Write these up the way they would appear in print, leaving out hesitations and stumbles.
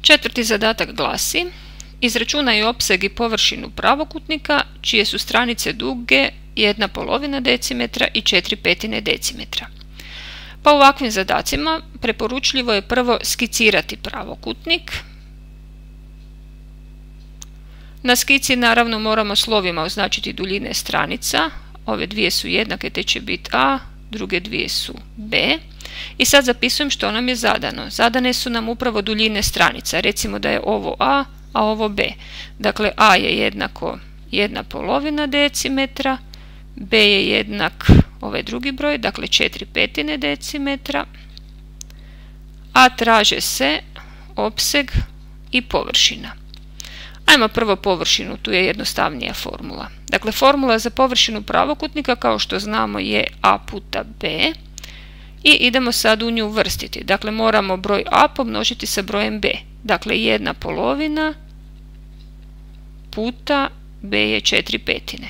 Četvrti zadatak glasi: izračunaj opseg i površinu pravokutnika čije su stranice duge 1/2 decimetra i 4/5 decimetra. Pa u ovakvim zadacima preporučljivo je prvo skicirati pravokutnik. Na skici naravno moramo slovima označiti duljine stranica. Ove dvije su jednake, te će biti A, druge dvije su B. I sad zapisujem što nam je zadano. Zadane su nam upravo duljine stranica. Recimo da je ovo A, a ovo B. Dakle, A je jednako 1/2 decimetra, B je jednak ovaj drugi broj, dakle 4/5 decimetra, a traže se opseg i površina. Ajmo prvo površinu, tu je jednostavnija formula. Dakle, formula za površinu pravokutnika, kao što znamo, je A puta B. I idemo sad u nju uvrstiti. Dakle, moramo broj A pomnožiti sa brojem B. Dakle, 1/2 puta B je 4/5.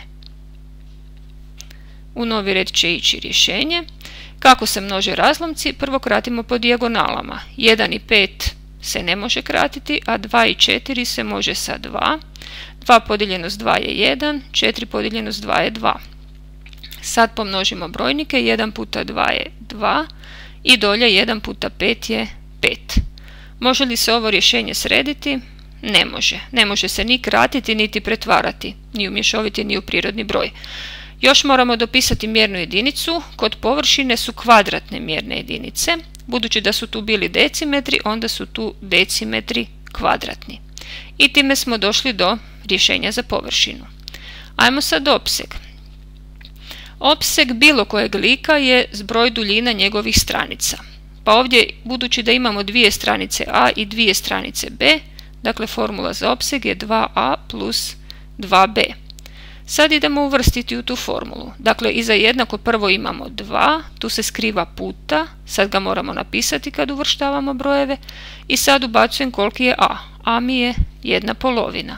U novi red će ići rješenje. Kako se množe razlomci? Prvo kratimo po dijagonalama. 1 i 5 se ne može kratiti, a 2 i 4 se može sa 2. 2 podijeljeno s 2 je 1, 4 podijeljeno s 2 je 2. Sad pomnožimo brojnike, 1 puta 2 je 2 i dolje 1 puta 5 je 5. Može li se ovo rješenje srediti? Ne može. Ne može se ni kratiti, niti pretvarati, ni u mješoviti, ni u prirodni broj. Još moramo dopisati mjernu jedinicu. Kod površine su kvadratne mjerne jedinice. Budući da su tu bili decimetri, onda su tu decimetri kvadratni. I time smo došli do rješenja za površinu. Ajmo sad opseg. Opseg bilo kojeg lika je zbroj duljina njegovih stranica. Pa ovdje, budući da imamo dvije stranice A i dvije stranice B, dakle formula za opseg je 2A plus 2B. Sad idemo uvrstiti u tu formulu. Dakle, iza jednako prvo imamo 2, tu se skriva puta, sad ga moramo napisati kad uvrštavamo brojeve i sad ubacujem koliki je A. A mi je 1/2.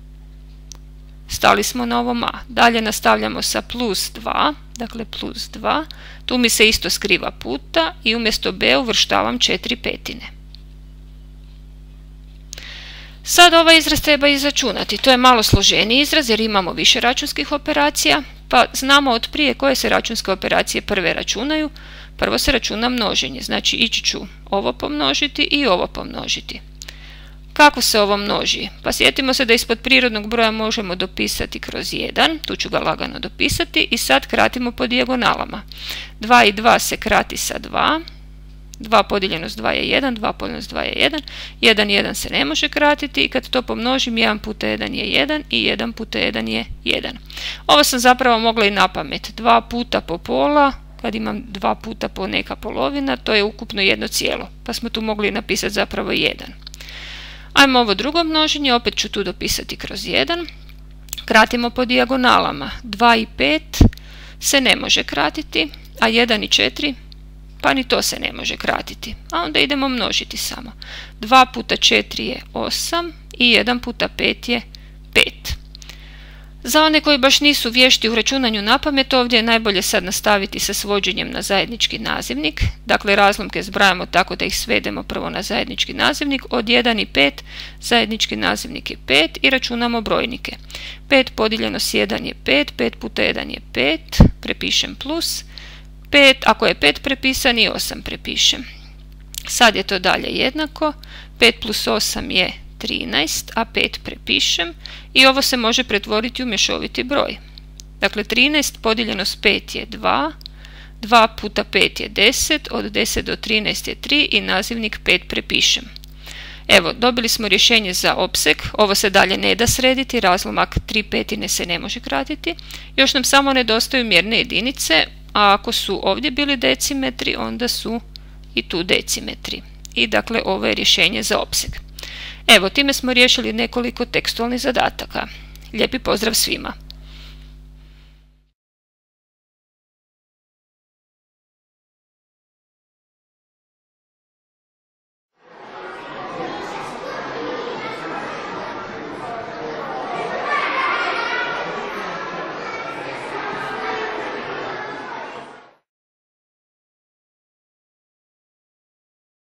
Stali smo na ovom A. Dalje nastavljamo sa plus 2, dakle plus 2, tu mi se isto skriva puta i umjesto B uvrštavam 4/5. Sad ovaj izraz treba izračunati. To je malo složeniji izraz jer imamo više računskih operacija, pa znamo od prije koje se računske operacije prve računaju. Prvo se računa množenje, znači ići ću ovo pomnožiti i ovo pomnožiti. Kako se ovo množi? Pa sjetimo se da ispod prirodnog broja možemo dopisati kroz 1, tu ću ga lagano dopisati i sad kratimo po dijagonalama. 2 i 2 se krati sa 2. 2 podijeljeno s 2 je 1, 2 podijeljeno s 2 je 1, 1 i 1 se ne može kratiti i kad to pomnožim 1 puta 1 je 1 i 1 puta 1 je 1. Ovo sam zapravo mogla i na pamet. 2 puta po pola, kad imam 2 puta po neka polovina, to je ukupno 1 cijelo, pa smo tu mogli napisati zapravo 1. Ajmo ovo drugo množenje, opet ću tu dopisati kroz 1. Kratimo po dijagonalama. 2 i 5 se ne može kratiti, a 1 i 4 pa ni to se ne može kratiti. A onda idemo množiti samo. 2 puta 4 je 8 i 1 puta 5 je 5. Za one koji baš nisu vješti u računanju napamet, ovdje je najbolje sad nastaviti sa svođenjem na zajednički nazivnik. Dakle, razlomke zbrajamo tako da ih svedemo prvo na zajednički nazivnik. Od 1 i 5 zajednički nazivnik je 5 i računamo brojnike. 5 podijeljeno s 1 je 5, 5 puta 1 je 5, prepišem plus 5, ako je 5 prepisan i 8 prepišem. Sad je to dalje jednako, 5 plus 8 je 13, a 5 prepišem i ovo se može pretvoriti u mješoviti broj. Dakle, 13 podijeljeno s 5 je 2, 2 puta 5 je 10, od 10 do 13 je 3 i nazivnik 5 prepišem. Evo, dobili smo rješenje za opseg, ovo se dalje ne da srediti, razlomak 3/5 se ne može kratiti. Još nam samo nedostaju mjerne jedinice, a ako su ovdje bili decimetri, onda su i tu decimetri. I dakle, ovo je rješenje za opseg. Evo, time smo riješili nekoliko tekstualnih zadataka. Lijepi pozdrav svima!